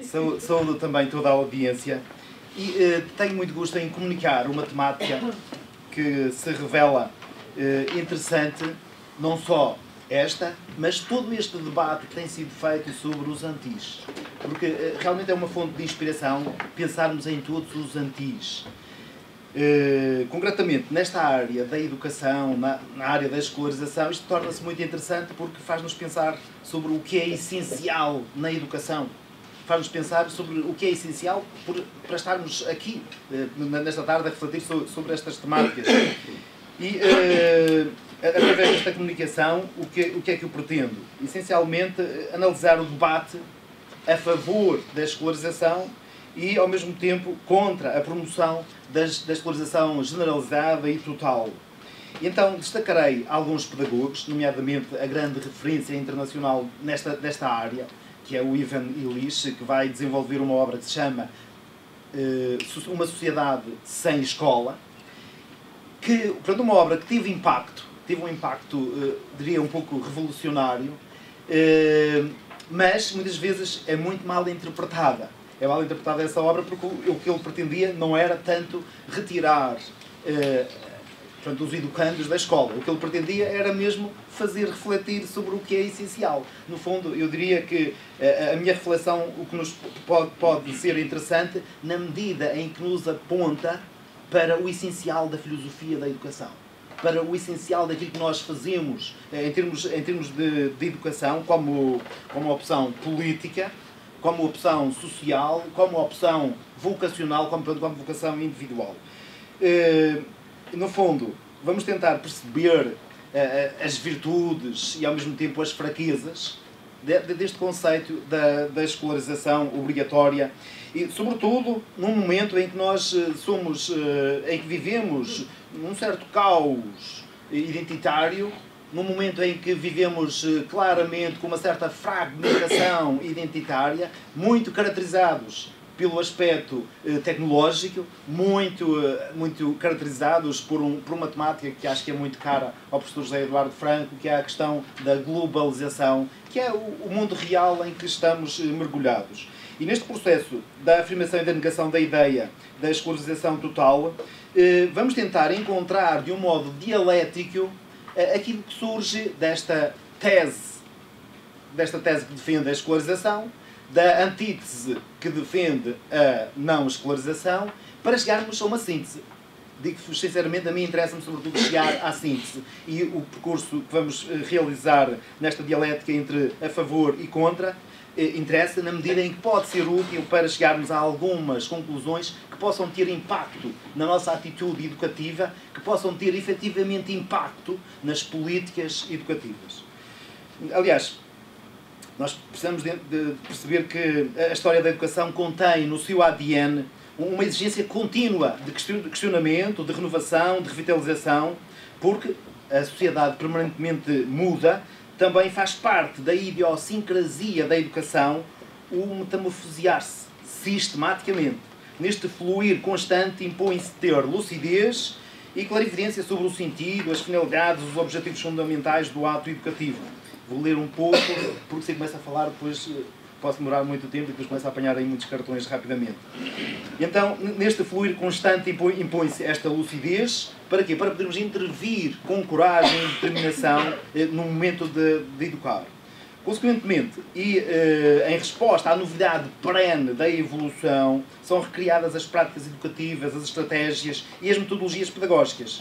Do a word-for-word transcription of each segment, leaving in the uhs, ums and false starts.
Saúdo, saúdo também toda a audiência e uh, tenho muito gosto em comunicar uma temática que se revela uh, interessante, não só esta, mas todo este debate que tem sido feito sobre os antis. Porque uh, realmente é uma fonte de inspiração pensarmos em todos os antis. Uh, concretamente, nesta área da educação, na, na área da escolarização, isto torna-se muito interessante porque faz-nos pensar sobre o que é essencial na educação. Faz-nos pensar sobre o que é essencial por, para estarmos aqui, uh, nesta tarde, a refletir sobre, sobre estas temáticas. E, uh, através desta comunicação, o que, o que é que eu pretendo? Essencialmente, analisar o debate a favor da escolarização e, ao mesmo tempo, contra a promoção das, da escolarização generalizada e total. E então, destacarei alguns pedagogos, nomeadamente a grande referência internacional nesta, nesta área, que é o Ivan Illich, que vai desenvolver uma obra que se chama uh, Uma Sociedade Sem Escola, que, portanto, uma obra que teve impacto, teve um impacto, uh, diria, um pouco revolucionário, uh, mas, muitas vezes, é muito mal interpretada. É mal interpretada essa obra porque o que ele pretendia não era tanto retirar eh, portanto, os educandos da escola. O que ele pretendia era mesmo fazer refletir sobre o que é essencial. No fundo, eu diria que eh, a minha reflexão, o que nos pode, pode ser interessante, na medida em que nos aponta para o essencial da filosofia da educação. Para o essencial daquilo que nós fazemos eh, em termos, em termos de, de educação, como, como opção política, como opção social, como opção vocacional, como, como vocação individual. Uh, no fundo, vamos tentar perceber uh, as virtudes e, ao mesmo tempo, as fraquezas de, de, deste conceito da, da escolarização obrigatória e, sobretudo, num momento em que nós uh, somos, uh, em que vivemos num certo caos identitário, num momento em que vivemos claramente com uma certa fragmentação identitária, muito caracterizados pelo aspecto eh, tecnológico, muito, eh, muito caracterizados por, um, por uma temática que acho que é muito cara ao professor José Eduardo Franco, que é a questão da globalização, que é o, o mundo real em que estamos eh, mergulhados. E neste processo da afirmação e da negação da ideia da escolarização total, eh, vamos tentar encontrar de um modo dialético aquilo que surge desta tese, desta tese que defende a escolarização, da antítese que defende a não escolarização, para chegarmos a uma síntese. Digo-vos sinceramente, a mim interessa-me sobretudo chegar à síntese. E o percurso que vamos realizar nesta dialética entre a favor e contra interessa na medida em que pode ser útil para chegarmos a algumas conclusões que possam ter impacto na nossa atitude educativa, que possam ter efetivamente impacto nas políticas educativas. Aliás, nós precisamos de perceber que a história da educação contém no seu A D N uma exigência contínua de questionamento, de renovação, de revitalização, porque a sociedade permanentemente muda. Também faz parte da idiosincrasia da educação o metamorfosear-se sistematicamente. Neste fluir constante impõe-se ter lucidez e clarividência sobre o sentido, as finalidades, os objetivos fundamentais do ato educativo. Vou ler um pouco, porque se começa a falar, depois posso demorar muito tempo e depois começo a apanhar aí muitos cartões rapidamente. Então, neste fluir constante impõe-se esta lucidez. Para quê? Para podermos intervir com coragem e determinação eh, no momento de, de educar. Consequentemente, e eh, em resposta à novidade perene da evolução, são recriadas as práticas educativas, as estratégias e as metodologias pedagógicas.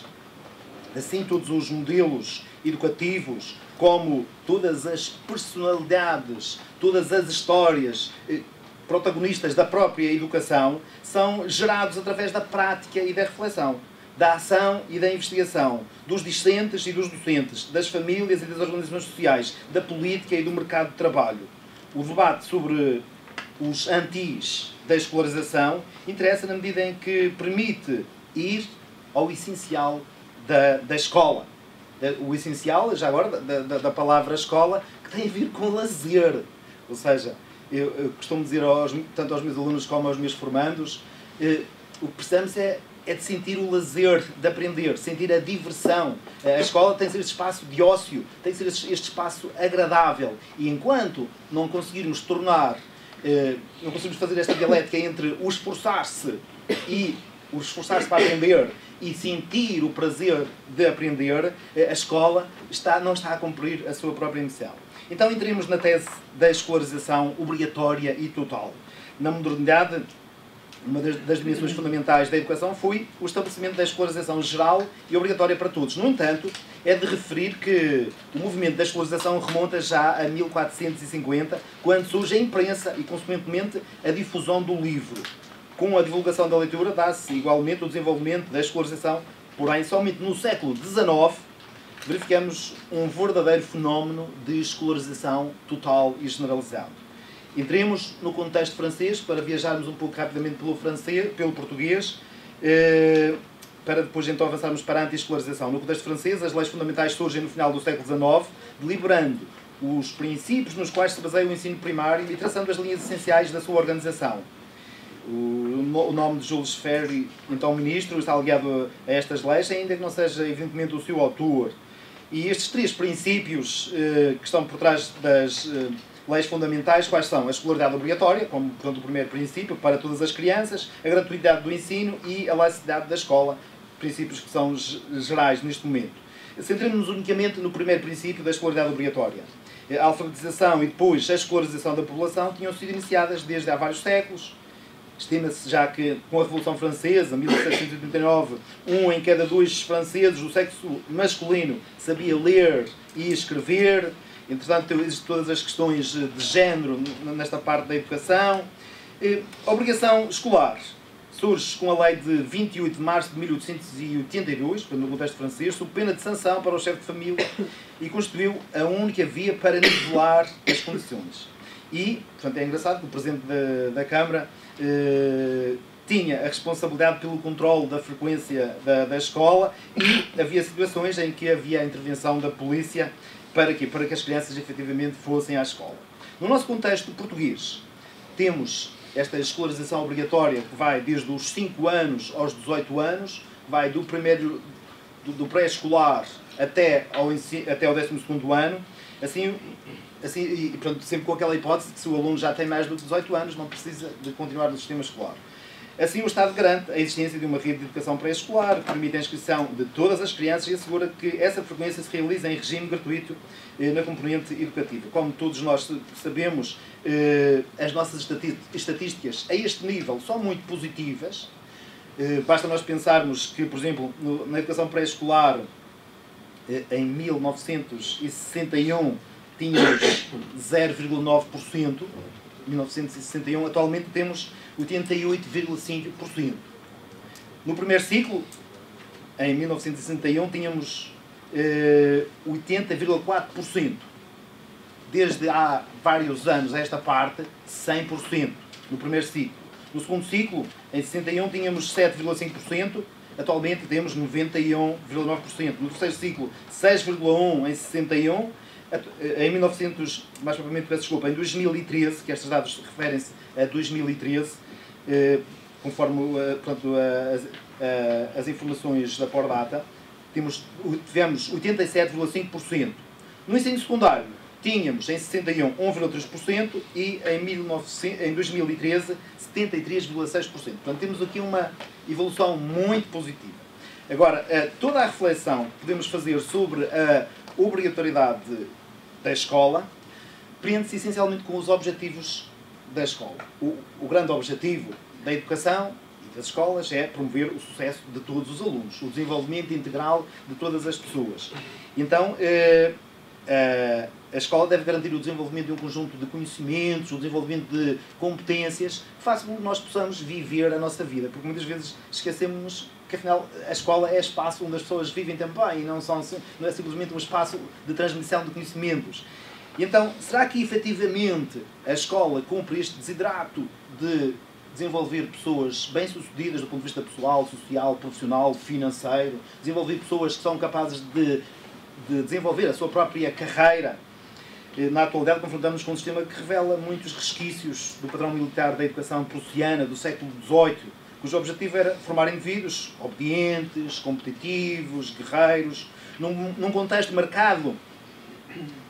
Assim, todos os modelos educativos, como todas as personalidades, todas as histórias eh, protagonistas da própria educação, são gerados através da prática e da reflexão, da ação e da investigação, dos discentes e dos docentes, das famílias e das organizações sociais, da política e do mercado de trabalho. O debate sobre os antis da escolarização interessa na medida em que permite ir ao essencial da, da escola. O essencial, já agora, da, da, da palavra escola, que tem a ver com lazer. Ou seja, eu, eu costumo dizer aos, tanto aos meus alunos como aos meus formandos, eh, o que precisamos é é de sentir o lazer de aprender, sentir a diversão. A escola tem que ser este espaço de ócio, tem que ser este espaço agradável. E enquanto não conseguirmos tornar não conseguimos fazer esta dialética entre o esforçar-se e o esforçar-se para aprender e sentir o prazer de aprender, a escola está, não está a cumprir a sua própria missão. Então entremos na tese da escolarização obrigatória e total. Na modernidade, uma das, das dimensões fundamentais da educação foi o estabelecimento da escolarização geral e obrigatória para todos. No entanto, é de referir que o movimento da escolarização remonta já a mil quatrocentos e cinquenta, quando surge a imprensa e, consequentemente, a difusão do livro. Com a divulgação da leitura dá-se igualmente o desenvolvimento da escolarização, porém, somente no século dezenove verificamos um verdadeiro fenómeno de escolarização total e generalizado. Entremos no contexto francês, para viajarmos um pouco rapidamente pelo, francês, pelo português, eh, para depois então avançarmos para a anti-escolarização. No contexto francês, as leis fundamentais surgem no final do século dezenove, deliberando os princípios nos quais se baseia o ensino primário e traçando as linhas essenciais da sua organização. O nome de Jules Ferry, então ministro, está ligado a estas leis, ainda que não seja evidentemente o seu autor. E estes três princípios eh, que estão por trás das eh, leis fundamentais, quais são? A escolaridade obrigatória, como portanto, o primeiro princípio, para todas as crianças, a gratuidade do ensino e a laicidade da escola, princípios que são gerais neste momento. Centremos-nos unicamente no primeiro princípio da escolaridade obrigatória. A alfabetização e depois a escolarização da população tinham sido iniciadas desde há vários séculos. Estima-se já que, com a Revolução Francesa, mil setecentos e oitenta e nove, um em cada dois franceses do sexo masculino sabia ler e escrever. Entretanto, existem todas as questões de género nesta parte da educação. A obrigação escolar surge com a lei de vinte e oito de março de mil oitocentos e oitenta e dois, no contexto francês, sob pena de sanção para o chefe de família, e constituiu a única via para nivelar as condições. E, portanto, é engraçado que o Presidente da, da Câmara eh, tinha a responsabilidade pelo controle da frequência da, da escola, e havia situações em que havia a intervenção da polícia para quê? Para que as crianças efetivamente fossem à escola. No nosso contexto português, temos esta escolarização obrigatória que vai desde os cinco anos aos dezoito anos, vai do primeiro do, do pré-escolar até ao, até ao décimo segundo ano, assim, assim, e portanto, sempre com aquela hipótese de que se o aluno já tem mais do que dezoito anos, não precisa de continuar no sistema escolar. Assim, o Estado garante a existência de uma rede de educação pré-escolar, que permite a inscrição de todas as crianças e assegura que essa frequência se realiza em regime gratuito eh, na componente educativa. Como todos nós sabemos, eh, as nossas estatísticas a este nível são muito positivas. Eh, basta nós pensarmos que, por exemplo, no, na educação pré-escolar, eh, em mil novecentos e sessenta e um, tínhamos zero vírgula nove por cento. mil novecentos e sessenta e um, atualmente temos oitenta e oito vírgula cinco por cento. No primeiro ciclo, em mil novecentos e sessenta e um, tínhamos eh, oitenta vírgula quatro por cento. Desde há vários anos a esta parte, cem por cento no primeiro ciclo. No segundo ciclo, em sessenta e um, tínhamos sete vírgula cinco por cento, atualmente temos noventa e um vírgula nove por cento. No terceiro ciclo, seis vírgula um por cento em sessenta e um, em mil e novecentos, mais propriamente, peço desculpa, em dois mil e treze, que estes dados referem-se a dois mil e treze, eh, conforme eh, portanto, as, as informações da Pordata, temos, tivemos oitenta e sete vírgula cinco por cento. No ensino secundário, tínhamos em sessenta e um um vírgula três por cento e em, mil e novecentos, em dois mil e treze setenta e três vírgula seis por cento. Portanto, temos aqui uma evolução muito positiva. Agora, toda a reflexão que podemos fazer sobre a obrigatoriedade da escola prende-se essencialmente com os objetivos da escola. O, o grande objetivo da educação e das escolas é promover o sucesso de todos os alunos, o desenvolvimento integral de todas as pessoas. Então, eh, eh, a escola deve garantir o desenvolvimento de um conjunto de conhecimentos, o desenvolvimento de competências que façam com que nós possamos viver a nossa vida, porque muitas vezes esquecemos que afinal a escola é espaço onde as pessoas vivem também e não, são, não é simplesmente um espaço de transmissão de conhecimentos. E então, será que efetivamente a escola cumpre este desidrato de desenvolver pessoas bem-sucedidas do ponto de vista pessoal, social, profissional, financeiro, desenvolver pessoas que são capazes de, de desenvolver a sua própria carreira? Na atualidade confrontamos com um sistema que revela muitos resquícios do padrão militar da educação prussiana do século dezoito, cujo objetivo era formar indivíduos obedientes, competitivos, guerreiros, num, num contexto marcado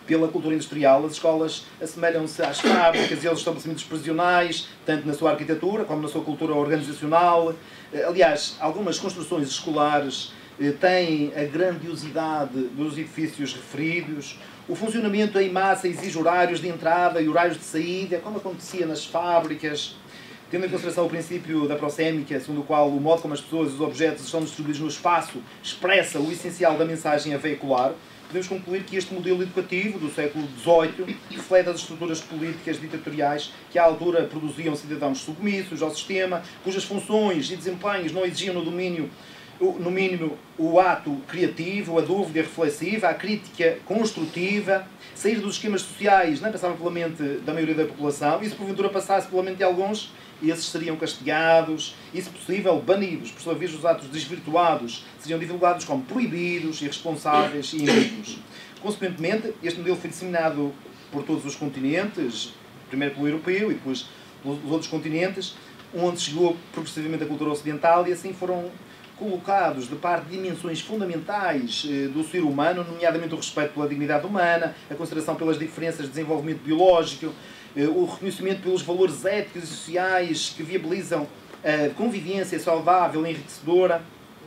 pela cultura industrial. As escolas assemelham-se às fábricas e aos estabelecimentos prisionais, tanto na sua arquitetura como na sua cultura organizacional. Aliás, algumas construções escolares têm a grandiosidade dos edifícios referidos. O funcionamento em massa exige horários de entrada e horários de saída, como acontecia nas fábricas. Tendo em consideração o princípio da proxémica, segundo o qual o modo como as pessoas e os objetos estão distribuídos no espaço expressa o essencial da mensagem a veicular, podemos concluir que este modelo educativo do século dezoito reflete as estruturas políticas ditatoriais que à altura produziam cidadãos submissos ao sistema, cujas funções e desempenhos não exigiam no domínio, no mínimo, o ato criativo, a dúvida reflexiva, a crítica construtiva. Sair dos esquemas sociais não passava pela mente da maioria da população, e se porventura passasse pela mente de alguns, esses seriam castigados e, se possível, banidos. Por sua vez, os atos desvirtuados seriam divulgados como proibidos, irresponsáveis e indignos. Consequentemente, este modelo foi disseminado por todos os continentes, primeiro pelo europeu e depois pelos outros continentes, onde chegou progressivamente a cultura ocidental, e assim foram colocados de parte de dimensões fundamentais do ser humano, nomeadamente o respeito pela dignidade humana, a consideração pelas diferenças de desenvolvimento biológico, o reconhecimento pelos valores éticos e sociais que viabilizam a convivência saudável e enriquecedora.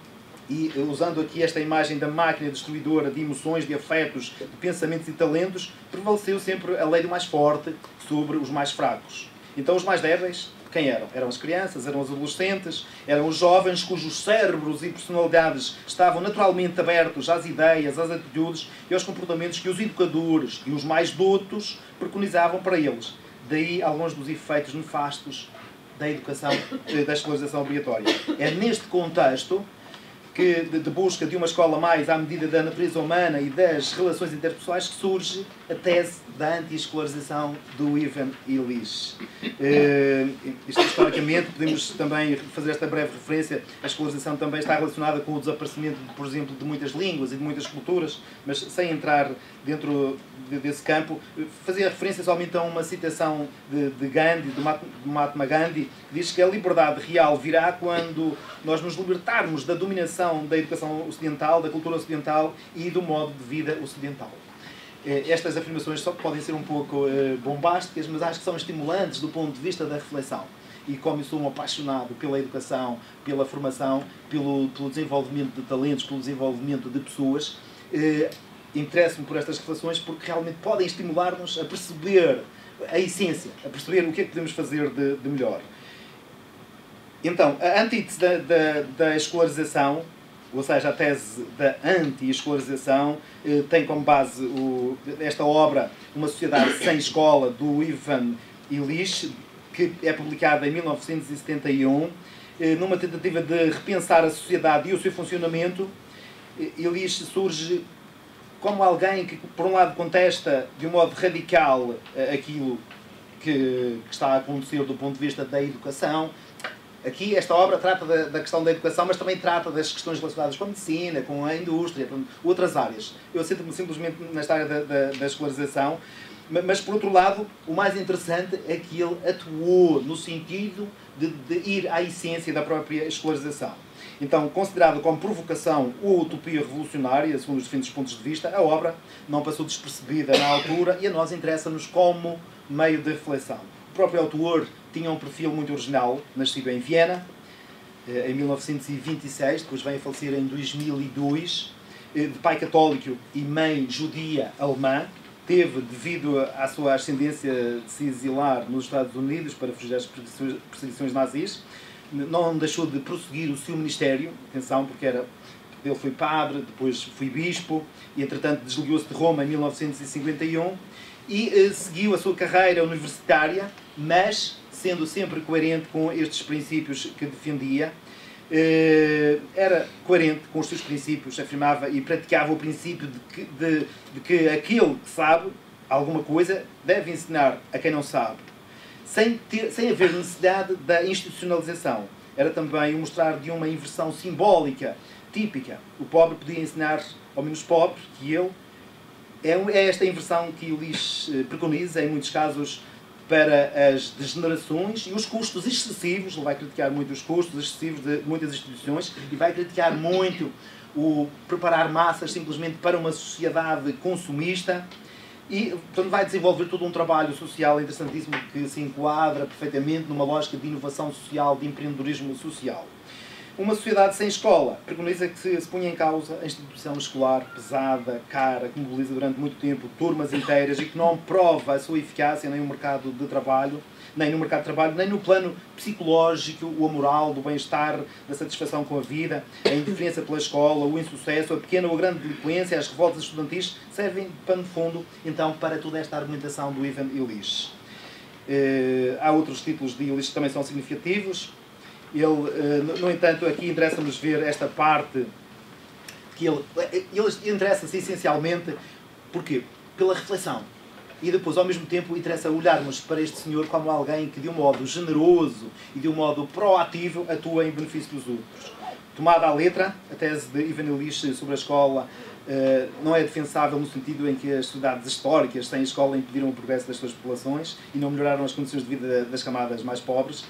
E usando aqui esta imagem da máquina destruidora de emoções, de afetos, de pensamentos e talentos, prevaleceu sempre a lei do mais forte sobre os mais fracos. Então os mais débeis, quem eram? Eram as crianças, eram os adolescentes, eram os jovens cujos cérebros e personalidades estavam naturalmente abertos às ideias, às atitudes e aos comportamentos que os educadores e os mais doutos preconizavam para eles. Daí alguns dos efeitos nefastos da educação, da escolarização obrigatória. É neste contexto que, de, de busca de uma escola mais à medida da natureza humana e das relações interpessoais, que surge a tese da anti-escolarização do Ivan Illich. Uh, isto, historicamente, podemos também fazer esta breve referência. A escolarização também está relacionada com o desaparecimento, por exemplo, de muitas línguas e de muitas culturas, mas sem entrar dentro de, desse campo, fazia referência somente a uma citação de, de Gandhi, de Mahatma Gandhi, que diz que a liberdade real virá quando nós nos libertarmos da dominação da educação ocidental, da cultura ocidental e do modo de vida ocidental. Estas afirmações só podem ser um pouco bombásticas, mas acho que são estimulantes do ponto de vista da reflexão. E como eu sou um apaixonado pela educação, pela formação, pelo, pelo desenvolvimento de talentos, pelo desenvolvimento de pessoas, eh, interesso-me por estas reflexões porque realmente podem estimular-nos a perceber a essência, a perceber o que é que podemos fazer de, de melhor. Então, a antítese da, da, da escolarização, ou seja, a tese da anti-escolarização, eh, tem como base o, esta obra, Uma Sociedade Sem Escola, do Ivan Illich, que é publicada em mil novecentos e setenta e um, eh, numa tentativa de repensar a sociedade e o seu funcionamento. eh, Illich surge como alguém que, por um lado, contesta de um modo radical eh, aquilo que, que está a acontecer do ponto de vista da educação. Aqui, esta obra trata da, da questão da educação, mas também trata das questões relacionadas com a medicina, com a indústria, com outras áreas. Eu sinto-me simplesmente nesta área da, da, da escolarização, mas, por outro lado, o mais interessante é que ele atuou no sentido de, de ir à essência da própria escolarização. Então, considerado como provocação ou utopia revolucionária, segundo os diferentes pontos de vista, a obra não passou despercebida na altura e a nós interessa-nos como meio de reflexão. O próprio autor tinha um perfil muito original, nascido em Viena, em mil novecentos e vinte e seis, depois veio a falecer em dois mil e dois, de pai católico e mãe judia alemã. Teve, devido à sua ascendência, de se exilar nos Estados Unidos para fugir às perseguições nazis. Não deixou de prosseguir o seu ministério, atenção, porque era, ele foi padre, depois foi bispo, e entretanto desligou-se de Roma em mil novecentos e cinquenta e um, e eh, seguiu a sua carreira universitária, mas sendo sempre coerente com estes princípios que defendia. Eh, era coerente com os seus princípios, afirmava e praticava o princípio de que, de, de que aquele que sabe alguma coisa deve ensinar a quem não sabe, sem, ter, sem haver necessidade da institucionalização. Era também o mostrar de uma inversão simbólica típica. O pobre podia ensinar ao menos pobre que ele. É, é esta inversão que Illich preconiza, em muitos casos, para as degenerações e os custos excessivos. Ele vai criticar muito os custos excessivos de muitas instituições e vai criticar muito o preparar massas simplesmente para uma sociedade consumista. E, portanto, vai desenvolver todo um trabalho social interessantíssimo que se enquadra perfeitamente numa lógica de inovação social, de empreendedorismo social. Uma sociedade sem escola preconiza que se, se ponha em causa a instituição escolar pesada, cara, que mobiliza durante muito tempo turmas inteiras e que não prova a sua eficácia nem no mercado de trabalho, nem no mercado de trabalho, nem no plano psicológico, o moral, do bem-estar, da satisfação com a vida, a indiferença pela escola, o insucesso, a pequena ou a grande delinquência, as revoltas estudantis, servem de pano de fundo, então, para toda esta argumentação do Ivan Illich. Uh, há outros títulos de Illich que também são significativos. Ele, uh, no entanto, aqui interessa-nos ver esta parte que ele, ele interessa-se essencialmente, porquê? Pela reflexão. E depois, ao mesmo tempo, interessa olharmos para este senhor como alguém que, de um modo generoso e de um modo proativo, atua em benefício dos outros. Tomada à letra, a tese de Ivan Illich sobre a escola uh, não é defensável no sentido em que as sociedades históricas sem escola impediram o progresso das suas populações e não melhoraram as condições de vida das camadas mais pobres.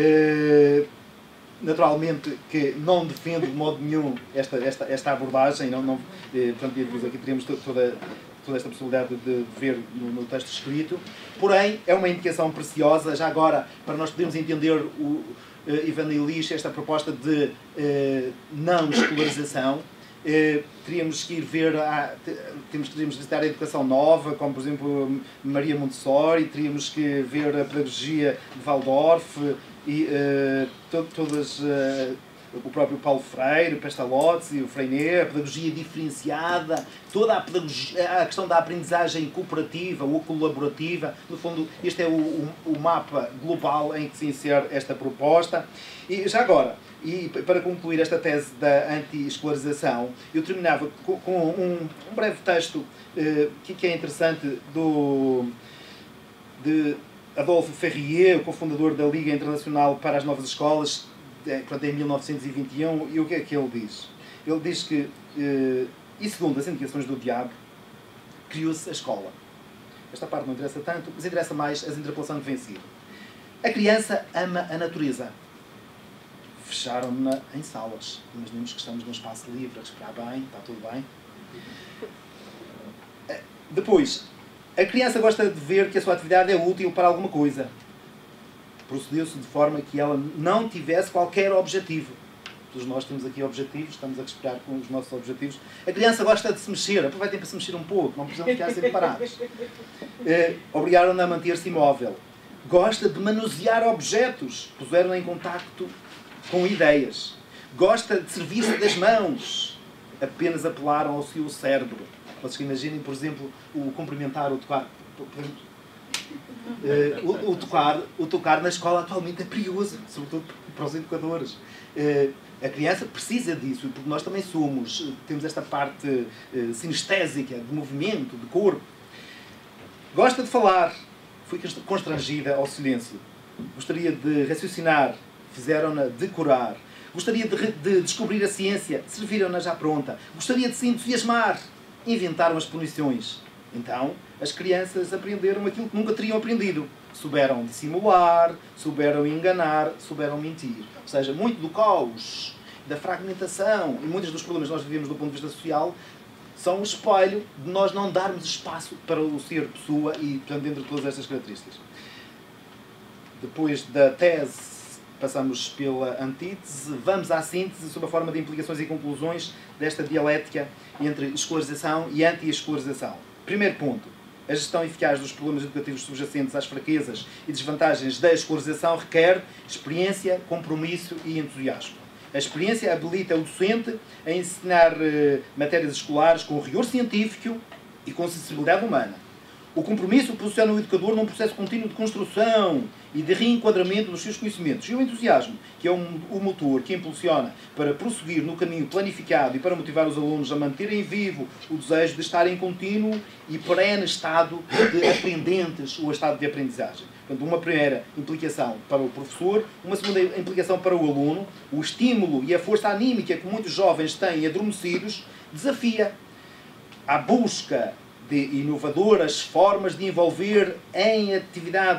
Uh, naturalmente que não defendo de modo nenhum esta, esta, esta abordagem, não, não, uh, portanto, aqui teríamos toda, toda esta possibilidade de ver no, no texto escrito, porém é uma indicação preciosa, já agora, para nós podermos entender o Uh, Ivan Illich, esta proposta de uh, não escolarização, uh, teríamos que ir ver, a, temos, teríamos que visitar a educação nova, como por exemplo Maria Montessori, teríamos que ver a pedagogia de Waldorf e uh, to, todas, uh, o próprio Paulo Freire, o Pestalozzi, o Freinet, a pedagogia diferenciada, toda a, pedagogia, a questão da aprendizagem cooperativa ou colaborativa. No fundo, este é o, o, o mapa global em que se insere esta proposta. E já agora, e para concluir esta tese da anti-escolarização, eu terminava com, com um, um breve texto eh, que, que é interessante do, de Adolphe Ferrier, o cofundador da Liga Internacional para as Novas Escolas, em mil novecentos e vinte e um, e o que é que ele diz? Ele diz que, eh, e segundo as indicações do diabo, criou-se a escola. Esta parte não interessa tanto, mas interessa mais as interpelações que vêm seguir. A criança ama a natureza. Fecharam-na em salas. Imaginemos que estamos num espaço livre, a respirar bem, está tudo bem. Depois, a criança gosta de ver que a sua atividade é útil para alguma coisa. Procedeu-se de forma que ela não tivesse qualquer objetivo. Todos nós temos aqui objetivos, estamos a respirar com os nossos objetivos. A criança gosta de se mexer, aproveitem para se mexer um pouco, não precisam ficar sempre parados. Eh, Obrigaram-na a manter-se imóvel. Gosta de manusear objetos, puseram-na em contacto com ideias. Gosta de servir-se das mãos, apenas apelaram ao seu cérebro. Vocês imaginem, por exemplo, o cumprimentar, o tocar. Uh, o, o, tocar, o tocar na escola atualmente é perigoso, sobretudo para os educadores. Uh, a criança precisa disso, porque nós também somos, temos esta parte uh, sinestésica, de movimento, de corpo. Gosta de falar, foi constrangida ao silêncio. Gostaria de raciocinar, fizeram-na decorar. Gostaria de, de descobrir a ciência, serviram-na já pronta. Gostaria de se entusiasmar, inventaram as punições. Então, as crianças aprenderam aquilo que nunca teriam aprendido. Souberam dissimular, souberam enganar, souberam mentir. Ou seja, muito do caos, da fragmentação e muitos dos problemas que nós vivemos do ponto de vista social são o espelho de nós não darmos espaço para o ser pessoa e, portanto, dentro de todas estas características. Depois da tese, passamos pela antítese, vamos à síntese sob a forma de implicações e conclusões desta dialética entre escolarização e anti-escolarização. Primeiro ponto, a gestão eficaz dos problemas educativos subjacentes às fraquezas e desvantagens da escolarização requer experiência, compromisso e entusiasmo. A experiência habilita o docente a ensinar eh, matérias escolares com rigor científico e com sensibilidade humana. O compromisso posiciona o educador num processo contínuo de construção e de reenquadramento dos seus conhecimentos. E o entusiasmo, que é o motor que impulsiona para prosseguir no caminho planificado e para motivar os alunos a manterem vivo o desejo de estar em contínuo e perene estado de aprendentes ou estado de aprendizagem. Portanto, uma primeira implicação para o professor, uma segunda implicação para o aluno, o estímulo e a força anímica que muitos jovens têm adormecidos, desafia a busca de inovadoras formas de envolver em atividades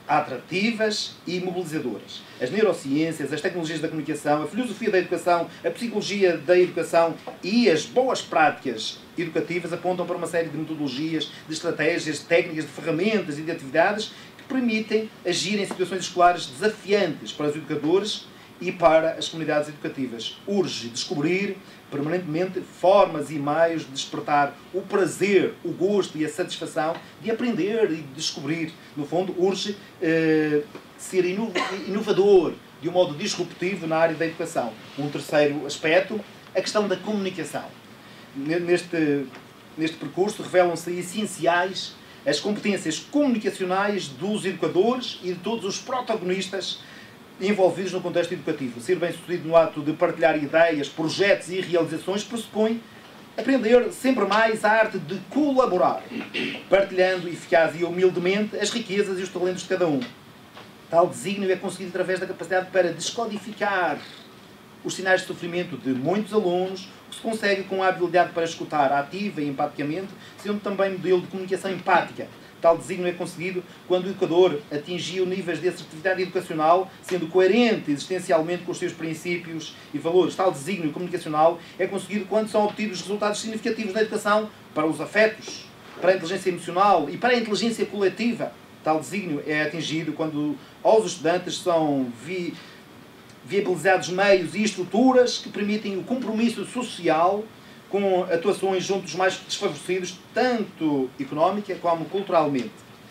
atrativas e mobilizadoras. As neurociências, as tecnologias da comunicação, a filosofia da educação, a psicologia da educação e as boas práticas educativas apontam para uma série de metodologias, de estratégias, de técnicas, de ferramentas e de atividades que permitem agir em situações escolares desafiantes para os educadores e para as comunidades educativas. Urge descobrir permanentemente formas e meios de despertar o prazer, o gosto e a satisfação de aprender e de descobrir. No fundo, urge eh, ser inovador de um modo disruptivo na área da educação. Um terceiro aspecto, a questão da comunicação. Neste, neste percurso revelam-se essenciais as competências comunicacionais dos educadores e de todos os protagonistas envolvidos no contexto educativo. Ser bem-sucedido no ato de partilhar ideias, projetos e realizações pressupõe aprender sempre mais a arte de colaborar, partilhando eficaz e humildemente as riquezas e os talentos de cada um. Tal desígnio é conseguido através da capacidade para descodificar os sinais de sofrimento de muitos alunos, que se consegue com a habilidade para escutar ativa e empaticamente, sendo também modelo de comunicação empática. Tal desígnio é conseguido quando o educador atingiu níveis de assertividade educacional, sendo coerente existencialmente com os seus princípios e valores. Tal desígnio comunicacional é conseguido quando são obtidos resultados significativos na educação para os afetos, para a inteligência emocional e para a inteligência coletiva. Tal desígnio é atingido quando aos estudantes são vi viabilizados meios e estruturas que permitem o compromisso social com atuações junto dos mais desfavorecidos, tanto económica como culturalmente.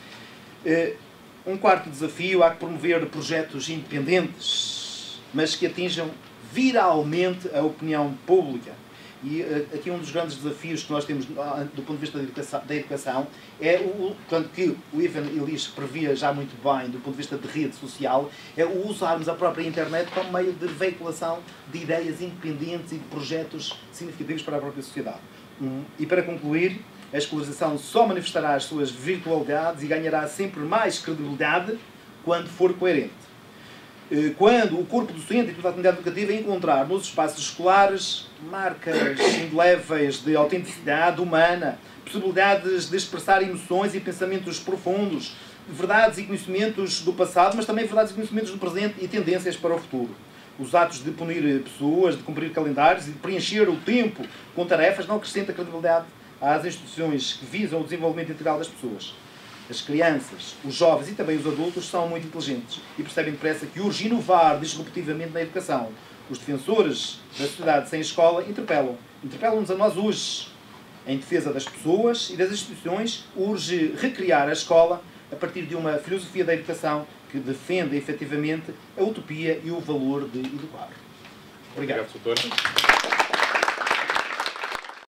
Um quarto desafio, há que promover projetos independentes, mas que atinjam viralmente a opinião pública. E aqui um dos grandes desafios que nós temos do ponto de vista da educação, da educação é o tanto que o Ivan Illich previa já muito bem do ponto de vista de rede social, é o usarmos a própria internet como meio de veiculação de ideias independentes e de projetos significativos para a própria sociedade. E para concluir, a escolarização só manifestará as suas virtualidades e ganhará sempre mais credibilidade quando for coerente. Quando o corpo docente e toda a comunidade educativa encontrar nos espaços escolares marcas indeléveis de autenticidade humana, possibilidades de expressar emoções e pensamentos profundos, verdades e conhecimentos do passado, mas também verdades e conhecimentos do presente e tendências para o futuro. Os atos de punir pessoas, de cumprir calendários e de preencher o tempo com tarefas não acrescentam credibilidade às instituições que visam o desenvolvimento integral das pessoas. As crianças, os jovens e também os adultos são muito inteligentes e percebem depressa que urge inovar disruptivamente na educação. Os defensores da sociedade sem escola interpelam. Interpelam-nos a nós hoje. Em defesa das pessoas e das instituições, urge recriar a escola a partir de uma filosofia da educação que defenda efetivamente a utopia e o valor de educar. Obrigado. Obrigado, doutor.